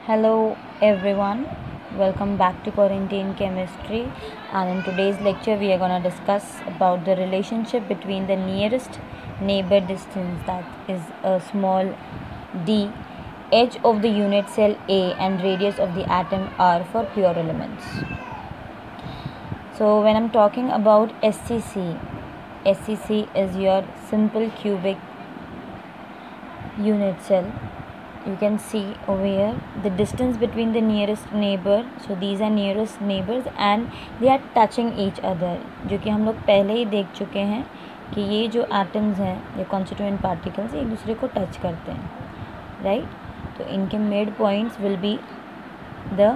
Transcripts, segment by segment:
Hello everyone, welcome back to Quarantine Chemistry, and in today's lecture we are going to discuss about the relationship between the nearest neighbor distance, that is a small d, edge of the unit cell A, and radius of the atom R for pure elements. So when I'm talking about SCC is your simple cubic unit cell. You can see over here the distance between the nearest neighbor. So these are nearest neighbors and they are touching each other, जो कि हम लोग पहले ही देख चुके हैं कि ये जो एटम्स हैं, ये कॉन्स्टिट्यूएंट पार्टिकल्स एक दूसरे को टच करते हैं, राइट. तो इनके mid points will be the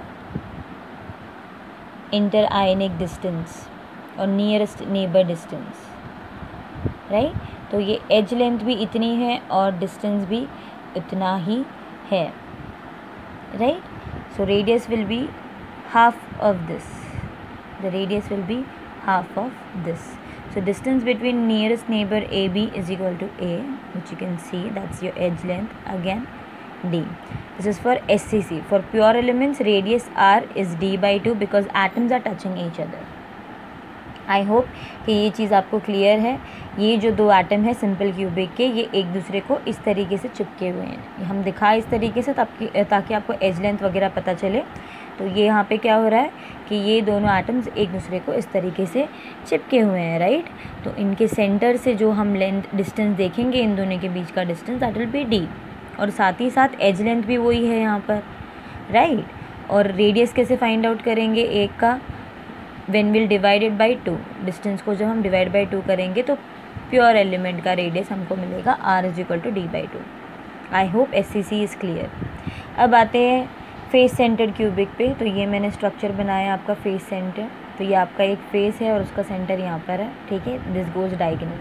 inter ionic distance और नियरेस्ट नेबर डिस्टेंस, राइट. तो ये एज लेंथ भी इतनी है और डिस्टेंस भी इतना ही है, right. So radius will be half of this. The radius will be half of this. So distance between nearest neighbor AB is equal to A, which you can see that's your edge length, again D. This is for SCC. For pure elements, radius R is D by 2 because atoms are touching each other. I hope कि ये चीज़ आपको clear है. ये जो दो atom है simple cubic के, ये एक दूसरे को इस तरीके से चिपके हुए हैं. ये हम दिखाए इस तरीके से ताकि आपको एज लेंथ वगैरह पता चले. तो ये यहाँ पे क्या हो रहा है कि ये दोनों एटम्स एक दूसरे को इस तरीके से चिपके हुए हैं, राइट. तो इनके सेंटर से जो हम लेंथ डिस्टेंस देखेंगे इन दोनों के बीच का distance, that will be D. और साथ ही साथ एज लेंथ भी वही है यहाँ पर, राइट. और रेडियस कैसे फाइंड आउट करेंगे एक का, when we'll divide it by 2. Distance को जब हम डिवाइड बाई 2 करेंगे तो प्योर एलिमेंट का रेडियस हमको मिलेगा R is equal to D by 2. I hope SCC is clear. अब आते हैं फेस सेंटर्ड क्यूबिक पे. तो ये मैंने स्ट्रक्चर बनाया आपका फेस सेंटर. तो ये आपका एक फेस है और उसका सेंटर यहाँ पर है, ठीक है. This goes diagonal,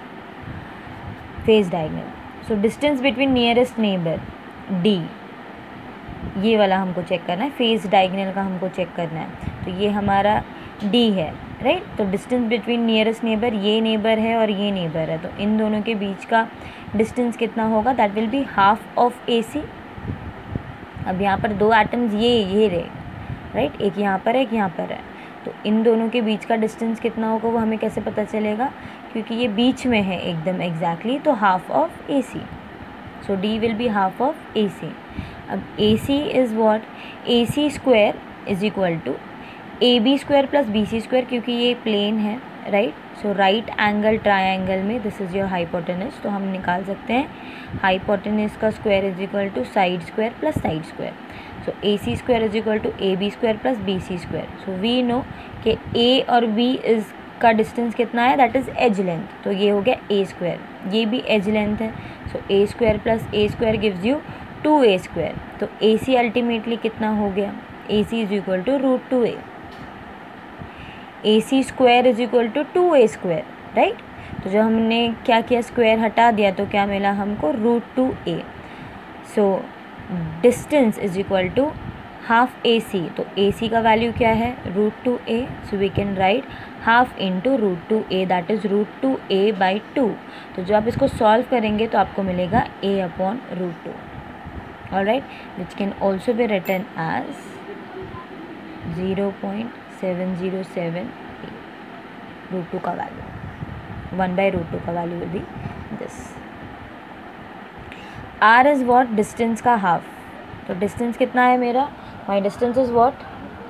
face diagonal. So distance between nearest neighbour D, ये वाला हमको चेक करना है. फेस डायगोनल का हमको चेक करना है. तो ये हमारा D है, राइट. तो डिस्टेंस बिटवीन नियरेस्ट नेबर, ये नेबर है और ये नेबर है, तो इन दोनों के बीच का डिस्टेंस कितना होगा, that will be half of AC. अब यहाँ पर दो एटम्स ये रहे, राइट. एक यहाँ पर है, एक यहाँ पर है. तो इन दोनों के बीच का डिस्टेंस कितना होगा वो हमें कैसे पता चलेगा, क्योंकि ये बीच में है एकदम एग्जैक्टली. तो half of AC. So D will be half of AC. अब AC is what, AC square is equal to AB square plus BC square, क्योंकि ये प्लेन है, right. So right angle triangle में दिस इज़ योर हाइपोटेनस. तो हम निकाल सकते हैं हाइपोटेनस का square is equal to side square plus side square. So AC square is equal to AB square plus BC square. So we know कि A और B is का distance कितना है, दैट इज़ एज लेंथ. तो ये हो गया A square, ये भी एज लेंथ है. So A square plus A square gives you 2A square. तो AC अल्टीमेटली कितना हो गया, AC is equal to root 2A. AC square is equal to 2A square, right. तो जब हमने क्या किया, स्क्वायर हटा दिया, तो क्या मिला हमको, root 2A. So distance is equal to half AC. तो AC का वैल्यू क्या है, root 2A. So we can write half into root 2A, that is root 2A by 2. तो जब आप इसको सॉल्व करेंगे तो आपको मिलेगा A upon root 2. Alright, which can also be written as 0.707 root 2 का वैल्यू, 1 बाई रूट 2 का value will be this. R is what, distance का हाफ. तो डिस्टेंस कितना है मेरा, my distance is what,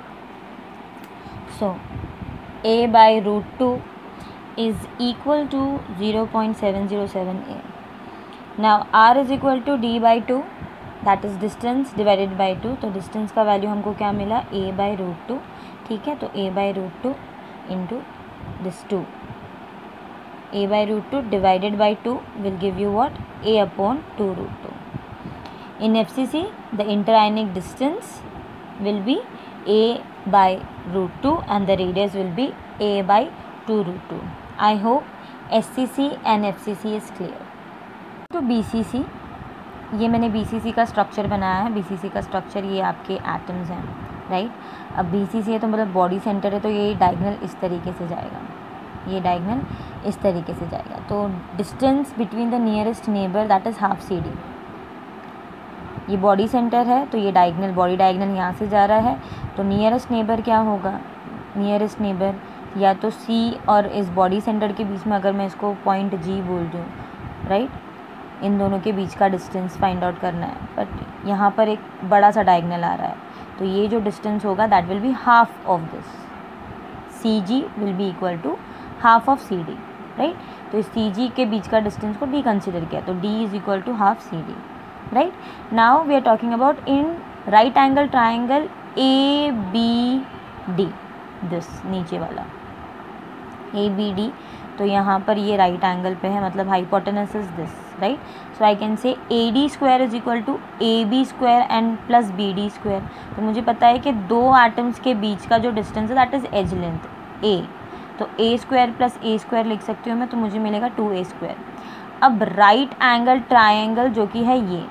so A by root 2 is equal to 0.707A. Now R is equal to D by 2, that is distance divided by 2. तो distance का value हमको क्या मिला, A बाई रूट 2, ठीक है. तो A by root 2 into this 2, A by root 2 divided by 2 will give you what, A upon 2 root 2. In FCC the interionic distance will be A by root 2 and the radius will be A by 2 root 2. I hope SCC and FCC is clear. तो BCC, ये मैंने BCC का structure बनाया है. BCC का structure, ये आपके atoms हैं, राइट. अब BCC है तो मतलब बॉडी सेंटर है, तो ये डायगोनल इस तरीके से जाएगा, ये डायगोनल इस तरीके से जाएगा. तो distance between the nearest neighbour that is half CD. ये बॉडी सेंटर है, तो ये डायगनल, बॉडी डायगनल यहाँ से जा रहा है, तो नियरेस्ट नेबर क्या होगा, नियरेस्ट नेबर या तो सी और इस बॉडी सेंटर के बीच में, अगर मैं इसको पॉइंट जी बोल दूँ, राइट, इन दोनों के बीच का डिस्टेंस फाइंड आउट करना है, बट यहाँ पर एक बड़ा सा डायगनल आ रहा है, तो ये जो डिस्टेंस होगा that will be half of this, C G will be equal to half of C D, right. तो इस सी जी के बीच का डिस्टेंस को डी कंसिडर किया, तो D is equal to half C D, right. Now we are talking about in right angle triangle A B D, this नीचे वाला ए बी डी, तो यहाँ पर ये राइट एंगल पे है, मतलब hypotenuse is this, right. So I can say A D square is equal to A B square and plus B D square. तो मुझे पता है कि दो एटम्स के बीच का जो डिस्टेंस है that is edge length A, तो A square plus A square लिख सकती हूँ मैं, तो मुझे मिलेगा 2a स्क्वायर। अब राइट एंगल ट्राइंगल जो कि है ये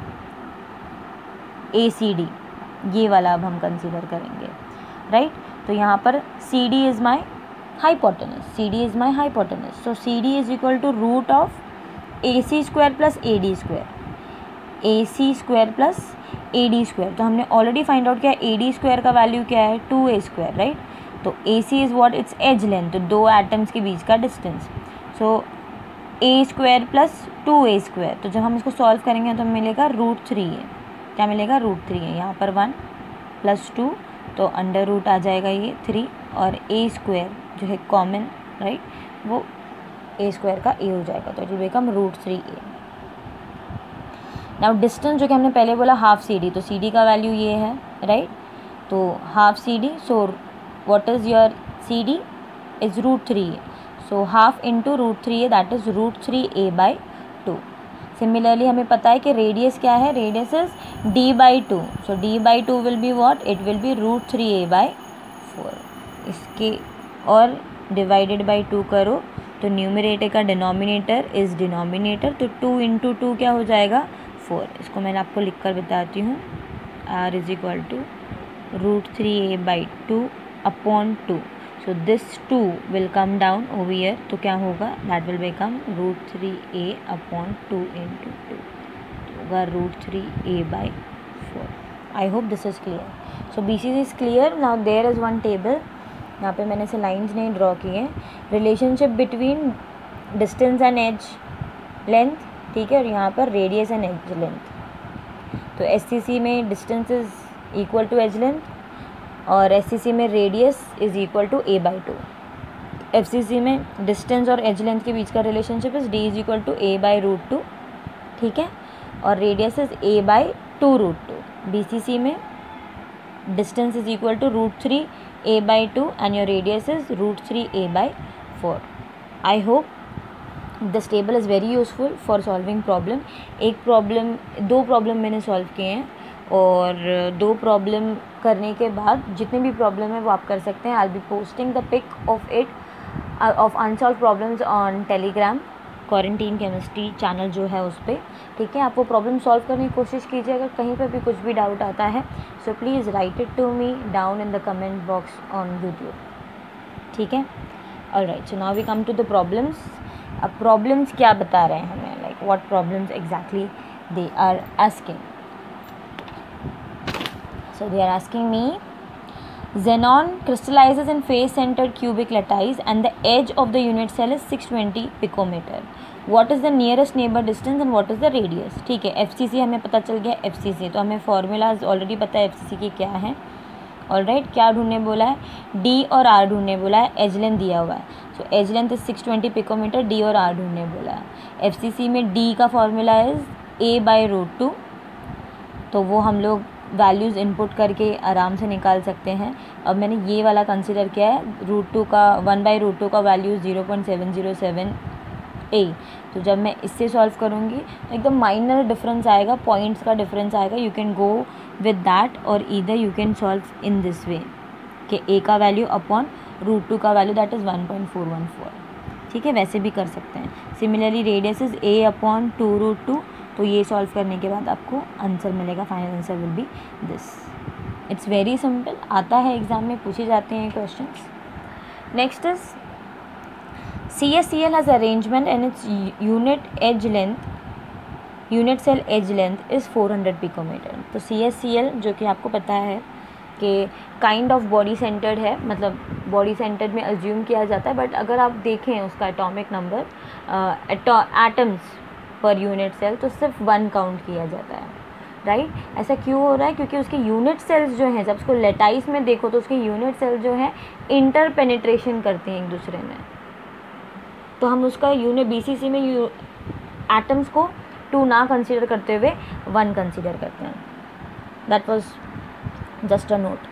ए सी डी, ये वाला अब हम कंसिडर करेंगे, राइट। तो यहाँ पर C D is my hypotenuse, CD is my hypotenuse, so CD is equal to root of AC square plus AD square, AC square plus AD square। तो हमने ऑलरेडी फाइंड आउट किया AD square का value क्या है 2a square, right. तो AC is what, it's edge length, तो दो atoms के बीच का distance, so a square plus 2a square. तो जब हम इसको सॉल्व करेंगे तो हमें मिलेगा √3 है, क्या मिलेगा √3 है, यहाँ पर 1 + 2 तो अंडर रूट आ जाएगा ये 3, और a स्क्वायर जो है कॉमन, राइट, वो a स्क्वायर का a हो जाएगा, तो it will become √3a। Now distance जो कि हमने पहले बोला हाफ सी डी, तो सी डी का वैल्यू ये है, राइट, तो half C D, so what is your C D is √3a, so half into √3a that is √3a/2। Similarly हमें पता है कि रेडियस क्या है, radius is d/2, so d/2 will be what, it will be √3a/4। इसके और divided by 2 करो तो न्यूमरेटर का डिनोमिनेटर इज़ डिनोमिनेटर, तो 2 × 2 क्या हो जाएगा 4। इसको मैंने आपको लिख कर बताती हूँ, r is equal to √3a/2 upon 2, so this 2 will come down over here, तो क्या होगा, दैट विल बिकम √3a/2 × 2, तो होगा √3a/4। I hope this is clear. So BC is clear. Now there is one table, यहाँ पे मैंने ऐसे lines नहीं ड्रॉ किए हैं, relationship between distance and edge length, ठीक है, और यहाँ पर रेडियस एंड एज लेंथ। तो SCC में distance is equal to edge length, और SCC में radius is equal to a/2। FCC में डिस्टेंस और एज लेंथ के बीच का relationship is d is equal to a/√2, ठीक है, और रेडियस इज़ a/2√2। BCC में distance is equal to √3a/2 and your radius is √3a/4। I hope this table is very useful for solving problem। दो problem मैंने solve किए हैं, और दो प्रॉब्लम करने के बाद जितने भी प्रॉब्लम है वो आप कर सकते हैं। I'll be posting the pic of it of unsolved problems on Telegram, quarantine chemistry channel जो है उस पर, ठीक है। आप वो प्रॉब्लम सॉल्व करने की कोशिश कीजिए, अगर कहीं पर भी कुछ भी डाउट आता है so please write it to me down in the comment box on YouTube, ठीक है। Alright, so now we come to the problems. अब प्रॉब्लम्स क्या बता रहे हैं हमें, like what problems exactly they are asking. So they are asking me, xenon crystallizes in face-centered cubic lattice and the edge of the unit cell is 620 picometer. What is the nearest neighbor distance and what is the radius? ठीक है, FCC हमें पता चल गया, FCC तो हमें formulas already पता है FCC के क्या है। ऑलराइट, क्या ढूंढने बोला है, D और R ढूंढने बोला है, एज लेंथ दिया हुआ है, सो edge length is 620 picometre, D और R ढूंढने बोला है। FCC में D का फॉर्मूला इज a/√2, तो वो हम लोग वैल्यूज़ इनपुट करके आराम से निकाल सकते हैं। अब मैंने ये वाला कंसिडर किया है, √2 का 1/√2 का वैल्यू 0.707 a, तो जब मैं इससे सॉल्व करूँगी तो एकदम माइनर डिफरेंस आएगा, पॉइंट्स का डिफरेंस आएगा। You can go with that और either you can solve in this way कि a का वैल्यू अपॉन √2 का वैल्यू दैट इज़ 1.414, ठीक है, वैसे भी कर सकते हैं। सिमिलरली रेडियस इज़ a/2√2, तो ये सॉल्व करने के बाद आपको आंसर मिलेगा, final answer will be this. It's very simple, आता है एग्जाम में, पूछे जाते हैं questions. Next is CSCl has arrangement and its unit edge length unit cell edge length is 400 picometre. तो CSCl जो कि आपको पता है कि काइंड ऑफ बॉडी सेंटर्ड है, मतलब बॉडी सेंटर्ड में अज्यूम किया जाता है, बट अगर आप देखें उसका एटॉमिक नंबर एटम्स पर यूनिट सेल तो सिर्फ 1 काउंट किया जाता है, राइट। ऐसा क्यों हो रहा है? क्योंकि उसके यूनिट सेल्स जो हैं, जब उसको लेटाइस में देखो तो उसके यूनिट सेल जो हैं इंटर पेनिट्रेशन करते हैं एक दूसरे में। तो हम उसका यूनिट BCC में एटम्स को 2 ना कंसीडर करते हुए 1 कंसीडर करते हैं। That was just a note.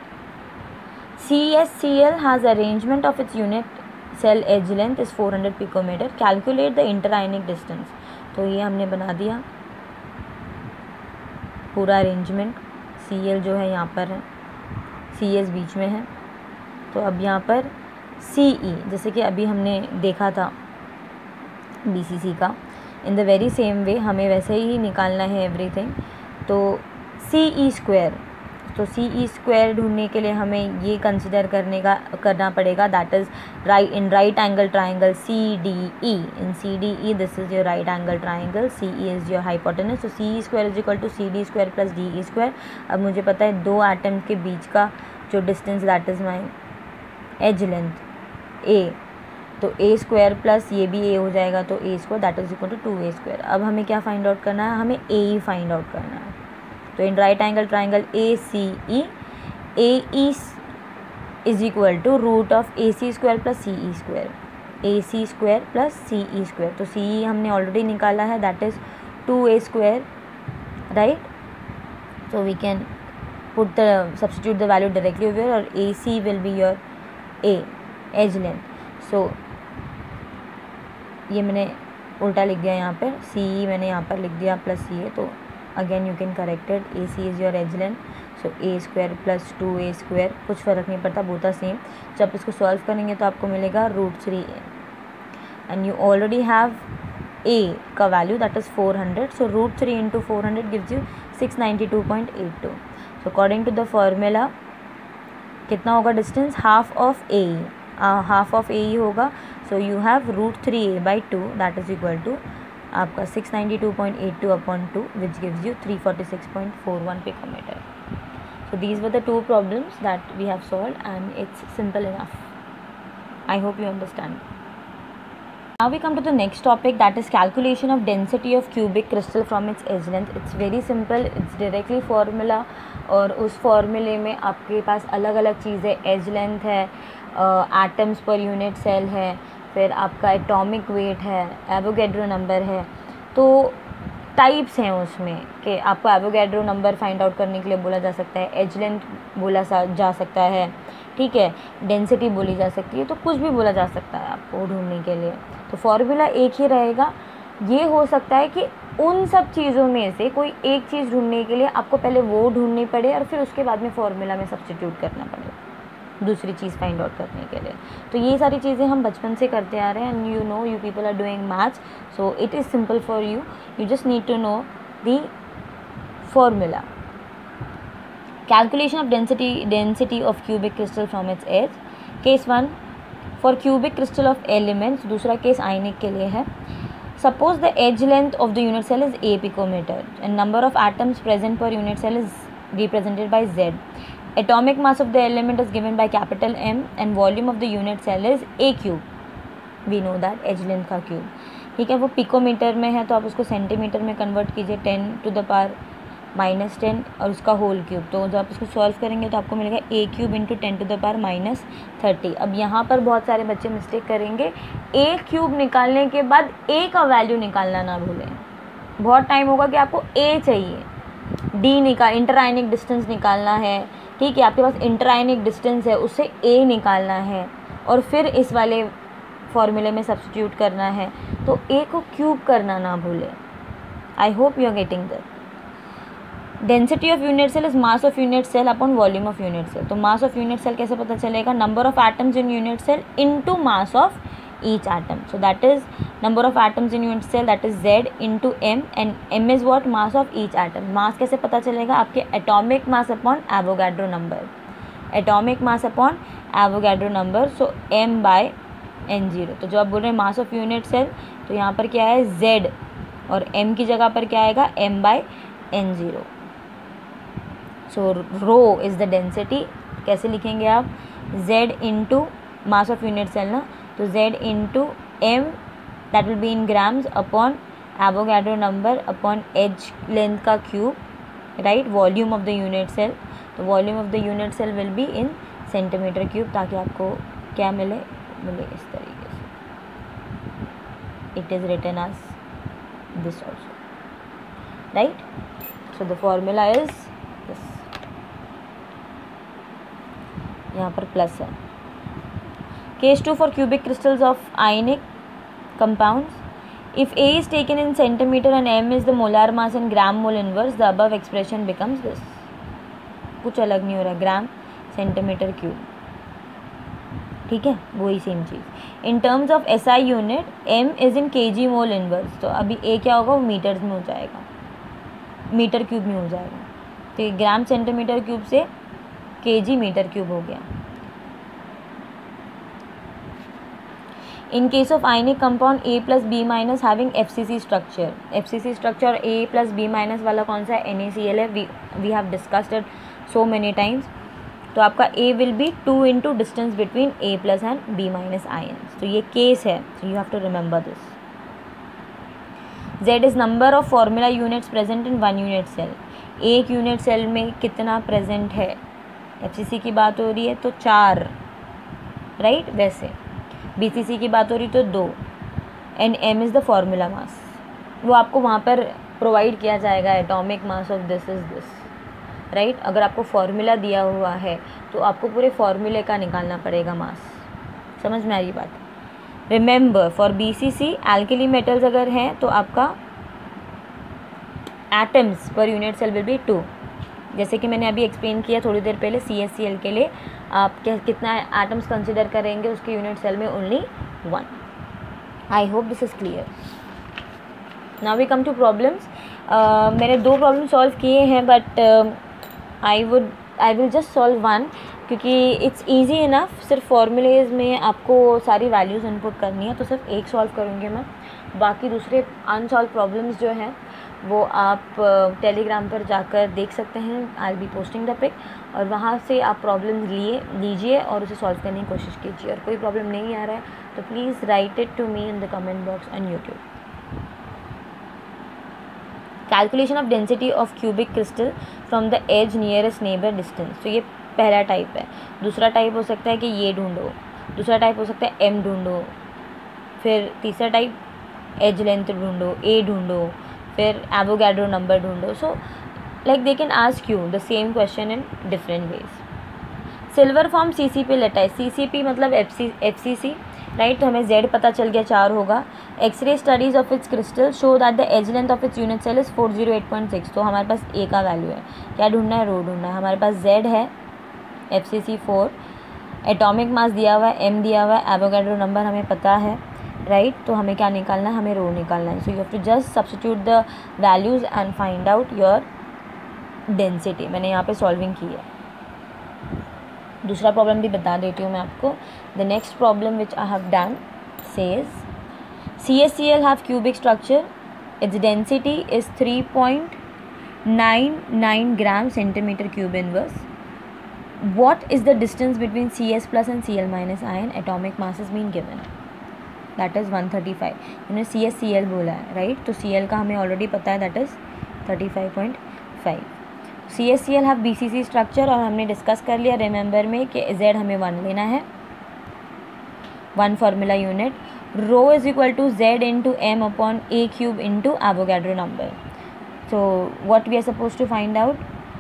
CSCl has arrangement of its unit cell edge length is 400 picometer. Calculate the interionic distance. तो ये हमने बना दिया पूरा अरेंजमेंट। Cl जो है यहाँ पर है, CS बीच में है, तो अब यहाँ पर Ce जैसे कि अभी हमने देखा था BCC का, in the very same way हमें वैसे ही निकालना है एवरीथिंग। तो CE स्क्वायर, तो CE स्क्वायर ढूंढने के लिए हमें ये कंसिडर करना पड़ेगा, that is right angle triangle CDE। In CDE this is your right angle triangle, CE is your hypotenuse. तो CE square is equal to CD square plus DE square. अब मुझे पता है 2 एटम के बीच का जो distance that is my edge length A, तो A स्क्वायर प्लस ये भी A हो जाएगा, तो A square that is equal to 2A square. अब हमें क्या फाइंड आउट करना है? हमें AE फाइंड आउट करना है। तो in right angle triangle ACE, AE is equal to root of AC square plus CE square, AC square plus CE square. तो CE हमने ऑलरेडी निकाला है, that is 2A square, right. So we can substitute the value directly over here, और AC will be your A edge length. So ये मैंने उल्टा लिख दिया यहाँ पर, CE मैंने यहाँ पर लिख दिया प्लस CA, तो again you can correct it. AC is your edge length, so A square plus 2A square, कुछ फ़र्क नहीं पड़ता, बोथ आर सेम। जब इसको सॉल्व करेंगे तो आपको मिलेगा √3A, and you already have A का value that is 400, so √3 into 400 gives you 692.82। So according to the formula कितना होगा distance? Half of AE, half of AE होगा, so you have √3A/2 that is equal to आपका 692.82 upon 2 which gives you 346.41 picometre. So these were the 2 problems that we have solved and it's simple enough. I hope you understand. Now we come to the next topic, that is calculation of density of cubic crystal from its edge length. It's very simple, it's directly formula, और उस फॉर्मूले में आपके पास अलग अलग चीज़ें, edge length है, atoms पर यूनिट सेल है, फिर आपका एटॉमिक वेट है, एवोगैड्रो नंबर है। तो टाइप्स हैं उसमें कि आपको एवोगैड्रो नंबर फाइंड आउट करने के लिए बोला जा सकता है, एज लेंथ बोला जा सकता है, ठीक है, डेंसिटी बोली जा सकती है, तो कुछ भी बोला जा सकता है आपको ढूंढने के लिए। तो फॉर्मूला एक ही रहेगा। ये हो सकता है कि उन सब चीज़ों में से कोई एक चीज़ ढूंढने के लिए आपको पहले वो ढूंढनी पड़े और फिर उसके बाद में फॉर्मूला में सब्स्टिट्यूट करना पड़े दूसरी चीज़ फाइंड आउट करने के लिए। तो ये सारी चीज़ें हम बचपन से करते आ रहे हैं, and you know you people are doing maths, so it is simple for you, you just need to know the formula. Calculation of density of cubic crystal from its edge. Case 1 for cubic crystal of elements, दूसरा case ionic के लिए है। Suppose the edge length of the unit cell is A picometer and number of atoms present per unit cell is represented by Z. Atomic mass of the element is given by capital M and volume of the unit cell is A cube. We know that edge length का cube, ठीक है, वो picometre में है तो आप उसको centimetre में कन्वर्ट कीजिए, 10⁻⁻10 और उसका होल क्यूब। तो जब आप इसको सॉल्व करेंगे तो आपको मिलेगा A क्यूब इंटू 10⁻⁻30। अब यहाँ पर बहुत सारे बच्चे मिस्टेक करेंगे, A क्यूब निकालने के बाद A का वैल्यू निकालना ना भूलें। बहुत टाइम होगा कि आपको A चाहिए, D इंटरआयनिक डिस्टेंस निकालना है, ठीक है, आपके पास इंटरआयनिक डिस्टेंस है उससे A निकालना है और फिर इस वाले फॉर्मूले में सब्स्टिट्यूट करना है, तो A को क्यूब करना ना भूलें। I hope you are getting that. Density of unit cell is mass of unit cell upon volume of unit cell. तो मास ऑफ यूनिट सेल कैसे पता चलेगा? Number of atoms in unit cell into mass of each atom. So that is number of atoms in unit cell, that is Z into M, and M is what? Mass of each atom. Mass कैसे पता चलेगा? आपके atomic mass upon Avogadro number, atomic mass upon Avogadro number, so M/N0। तो जो आप बोल रहे हैं मास ऑफ यूनिट सेल, तो यहाँ पर क्या है Z और m की जगह पर क्या आएगा, m/n0। So rho is the density. कैसे लिखेंगे आप, z into mass of unit cell ना, तो z into m that will be in grams upon Avogadro number upon edge length का cube, right, volume of the unit cell. तो volume of the unit cell will be in centimetre cube, ताकि आपको क्या मिले इस तरीके से। It is written as this also, right. So the formula is this, यहाँ पर प्लस है। Case 2 for cubic crystals of ionic compounds. If A is taken in centimeter and M is the molar mass in gram mole inverse, the above expression becomes this. कुछ अलग नहीं हो रहा, ग्राम centimetre cube, ठीक है, वही same चीज़। In terms of SI unit M is in kg mole inverse, तो अभी A क्या होगा, वो मीटर्स में हो जाएगा, मीटर क्यूब में हो जाएगा। तो ये ग्राम सेंटीमीटर क्यूब से kg मीटर क्यूब हो गया। In case of ionic compound A plus B minus having FCC structure, FCC structure A plus B minus वाला कौन सा है, NaCl है, we have discussed it so many times। तो आपका A will be 2 into distance between A plus and B minus ions, तो ये case है, so you have to remember this। Z is number of formula units present in one unit cell, एक unit cell में कितना present है, FCC की बात हो रही है तो 4, राइट, वैसे BCC की बात हो रही तो 2, and M is the formula mass, वो आपको वहाँ पर प्रोवाइड किया जाएगा, atomic mass of this is this, right. अगर आपको फॉर्मूला दिया हुआ है तो आपको पूरे फॉर्मूले का निकालना पड़ेगा मास, समझ में आ रही बात। Remember for BCC alkali metals अगर हैं तो आपका एटम्स पर यूनिट सेल विल बी 2, जैसे कि मैंने अभी एक्सप्लेन किया थोड़ी देर पहले, CaCl के लिए आप कितना एटम्स कंसिडर करेंगे उसके यूनिट सेल में, only 1। I hope this is clear. Now we come to problems. मैंने 2 प्रॉब्लम सॉल्व किए हैं, but I will just solve 1, क्योंकि इट्स ईजी इनफ। सिर्फ फॉर्मूलेज में आपको सारी वैल्यूज़ इनपुट करनी है, तो सिर्फ एक सॉल्व करूँगी मैं, बाकी दूसरे अनसॉल्व प्रॉब्लम्स जो हैं वो आप टेलीग्राम पर जाकर देख सकते हैं, I will be posting the pic, और वहाँ से आप प्रॉब्लम लीजिए और उसे सॉल्व करने की कोशिश कीजिए। और कोई प्रॉब्लम नहीं आ रहा है तो please write it to me in the comment box on YouTube. Calculation of density of cubic crystal from the edge nearest neighbour distance, तो ये पहला टाइप है। दूसरा टाइप हो सकता है कि ये ढूंढो, दूसरा टाइप हो सकता है M ढूंढो, फिर तीसरा टाइप एज लेंथ ढूंढो, A ढूंढो, फिर एवोगाड्रो नंबर ढूंढो। So like they can ask you the same question in different ways. Silver form CCP lattice, CCP मतलब FCC, राइट। तो हमें Z पता चल गया 4 होगा। X-ray studies of its crystal show that the edge length of its unit cell is 408.6, तो हमारे पास A का वैल्यू है। क्या ढूंढना है, रो ढूंढना है। हमारे पास Z है FCC 4, एटॉमिक मास दिया हुआ है, M दिया हुआ है, एवोगाड्रो नंबर हमें पता है, राइट। तो हमें क्या निकालना है, हमें रो निकालना है। So you have to just substitute the values and find out your density. मैंने यहाँ पे सॉल्विंग की है। दूसरा प्रॉब्लम भी बता देती हूँ मैं आपको। The next problem which I have done says CaCl have cubic structure, it's density is 3.99 gram centimetre cube inverse. What is the distance between CS plus and Cl minus ion? Atomic mass is being given, that is 135। उन्होंने CaCl बोला है, right. तो Cl का हमें already पता है, that is 35.5। CaCl have BCC structure, और हमने डिस्कस कर लिया रिमेंबर में कि Z हमें 1 लेना है, 1 formula unit. Rho is equal to Z into M upon A cube into Avogadro number. So what we are suppose to find out,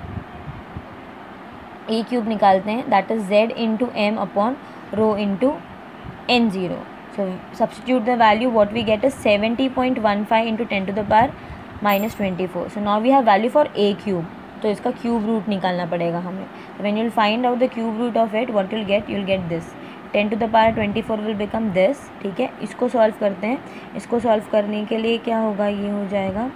A cube निकालते हैं, that is Z into M upon rho into N0। So substitute the value, what we get is 70.15 into 10 to the power -24। So now we have value for A cube, तो इसका cube root निकालना पड़ेगा हमें। When you will find out the cube root of it, what you will get this, 10 to the power 24 will become this, ठीक है। इसको solve करते हैं। इसको सॉल्व करने के लिए क्या होगा, ये हो जाएगा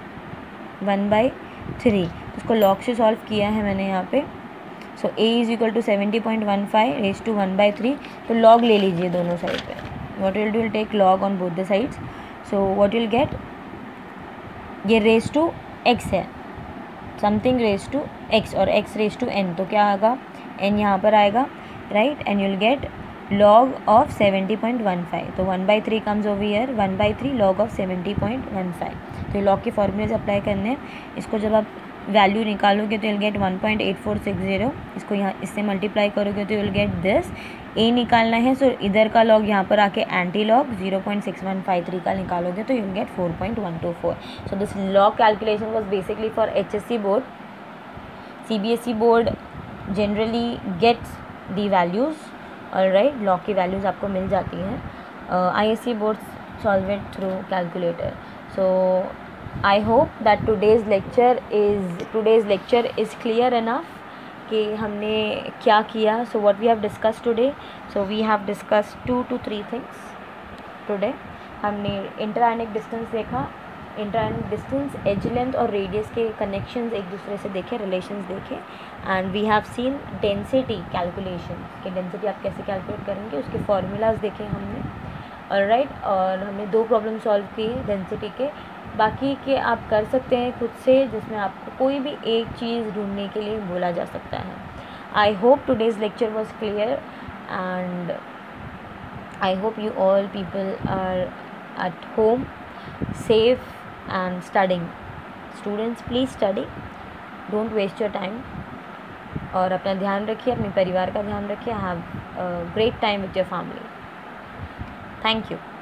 1/3। इसको लॉग से सॉल्व किया है मैंने यहाँ पे। So A is equal to 70.15 raise to 1/3, तो लॉग ले लीजिए दोनों साइड पे। What will do, will take log on both the sides. So what will get ये रेस टू एक्स है, समथिंग रेस टू एक्स और एक्स रेस टू एन, तो क्या आएगा, एन यहाँ पर आएगा, right, and you'll get log of 70.15, तो 1/3 comes over here, 1/3 log of 70.15। तो log के फॉर्मूले से अप्लाई करने हैं, इसको जब आप वैल्यू निकालोगे तो you'll get 1.8460, इसको यहाँ इससे मल्टीप्लाई करोगे तो you'll get this, a निकालना है, सो इधर का log यहाँ पर आके एंटी लॉग 0.6153 का निकालोगे तो you'll get 4.124। So this log calculation was basically for HSC board. CBSE board generally gets the values, alright, log की वैल्यूज़ आपको मिल जाती हैं, ISC board solve it through calculator. So I hope that today's lecture is clear enough कि हमने क्या किया। So what we have discuss today, so we have discuss 2 to 3 things today. हमने इंटरआयनिक डिस्टेंस देखा, इंटरआयनिक डिस्टेंस, एज लेंथ और radius के connections एक दूसरे से देखे, रिलेशंस देखे, and we have seen density calculation कि डेंसिटी आप कैसे कैलकुलेट करेंगे, उसके फॉर्मूलाज देखे हमने, ऑलराइट, और हमने 2 प्रॉब्लम सॉल्व किए डेंसिटी के, बाकी के आप कर सकते हैं खुद से, जिसमें आपको कोई भी एक चीज़ ढूंढने के लिए बोला जा सकता है। I hope today's lecture was clear and I hope you all people are at home safe and studying. Students, please study, don't waste your time, और अपना ध्यान रखिए, अपने परिवार का ध्यान रखिए, have a great time with your family. Thank you.